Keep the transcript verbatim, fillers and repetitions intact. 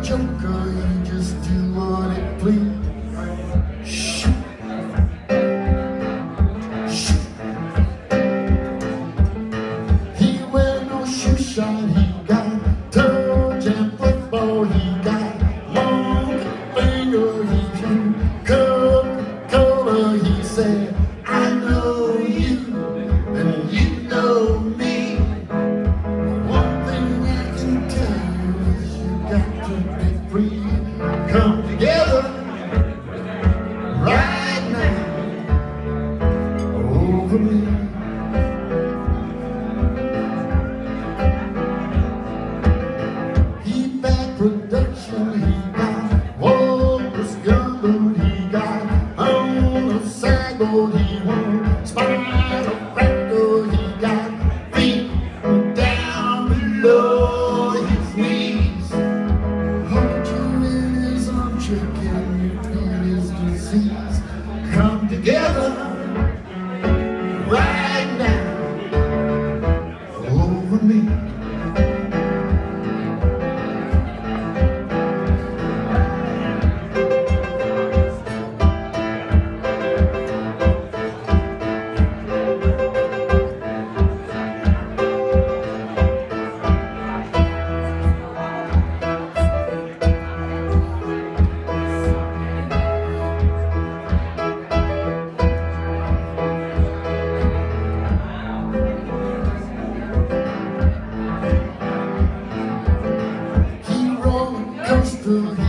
joker, he just do what it please. Shoot. Shoot. He wear no shoe shine, he got toe jam football, he got long finger, he drew Coca-Cola, he said, I know you, and you know me. One thing I can tell you is you got to be free. Come together right now over me. He back production, he got Walrus Gumboot, he got on a saddle, he won Spider Franco, he got feet down below his knees. Hold you in his armchair, can you feel his disease? Come together right now over me. He roller coaster.